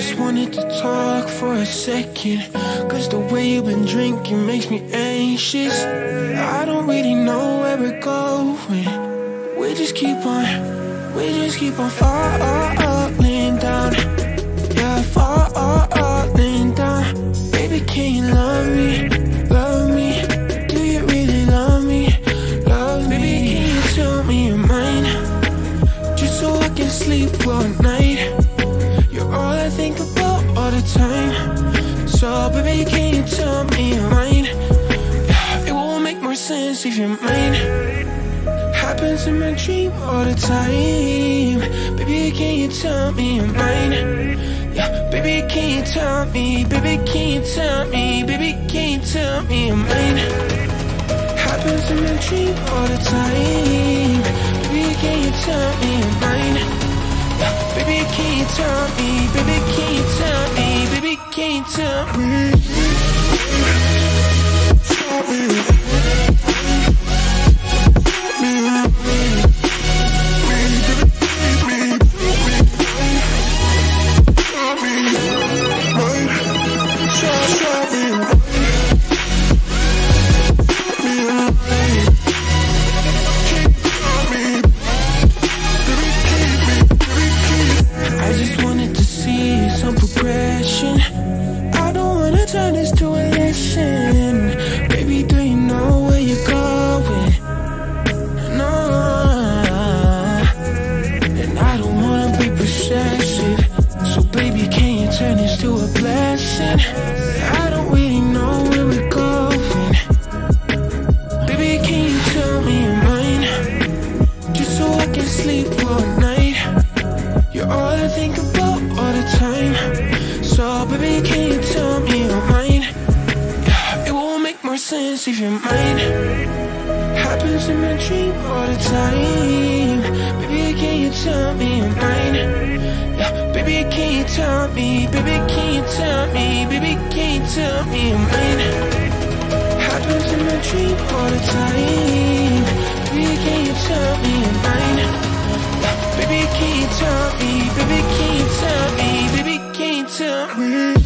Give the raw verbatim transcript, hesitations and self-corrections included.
just wanted to talk for a second, cause the way you've been drinking makes me anxious. I don't really know where we're going. We just keep on, we just keep on falling down. Yeah, falling down. Baby, can you love me, love me? Do you really love me, love me? Baby, can you tell me you're mine, just so I can sleep all night? You're all I think about all the time. So baby, can you tell me you're mine? It won't make more sense if you're mine. Happens in my dream all the time. Baby, can you tell me you're mine? Yeah, baby, can you tell me? Baby, can you tell me? Baby, can you tell me you're mine? Happens in my dream all the time. Baby, can you tell me you're mine? Yeah, baby, can you tell me? Baby, can you tell me? Baby, can you tell me? Tell me. I don't wanna turn this to a lesson. Baby, do you know where you're going? No. And I don't wanna be possessive, so baby, can you turn this to a blessing? I don't really know where we're going. Baby, can you tell me you're mine, just so I can sleep all night? You're all I think about all the time. So baby, can you tell me you're mine? Yeah, it won't make more sense if you're mine. Happens in my dream all the time. Baby, can you tell me you're mine? Yeah, baby, can you tell me? Baby, can you tell me? Baby, can you tell me you're mine? Happens in my dream all the time. Baby, can you tell me you're mine? Yeah, baby, can you tell me? Baby, can you tell me? Baby, can you tell me?